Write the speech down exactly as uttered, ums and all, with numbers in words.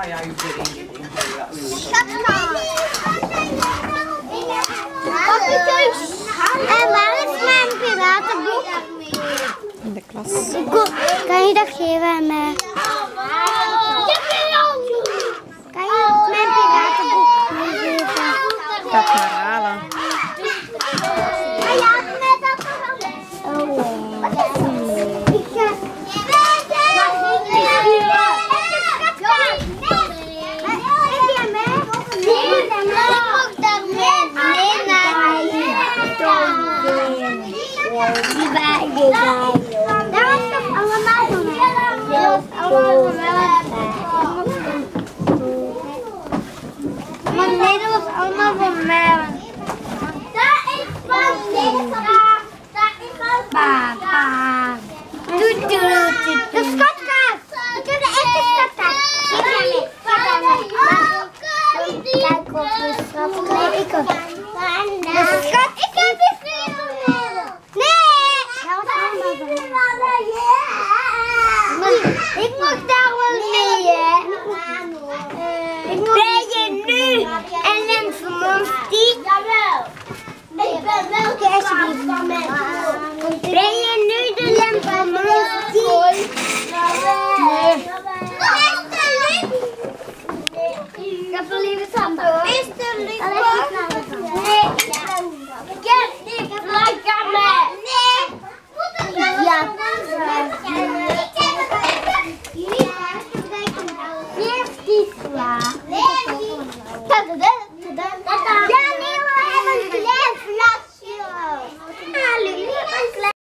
ja, u bent in. En waar is mijn piratenboek? In de klas. Kan je dat geven aan mij? Kan je mijn piratenboek geven? Ik ga het maar halen. Nee, dat was allemaal van mij. Daar is van Daar is van papa. Doe, doe, doe. De schatkaart. Ik heb de echte schatkaart. Kijk op de schat. Nee, ik ook. De schat. Ik heb de sleutel. Nee. Dat was allemaal van mij. Ik mag daar wel mee, hè. Ben je nu Ellen van Monty? Jawel. Ik ben welke alsjeblieft? Ben je nu de Ellen van Monty? Nee. Ik heb een lieve tand hoor. Mister Lucas? Nee. Ik heb niet gelijk aan mij. Nee. Ja. vierzig sla.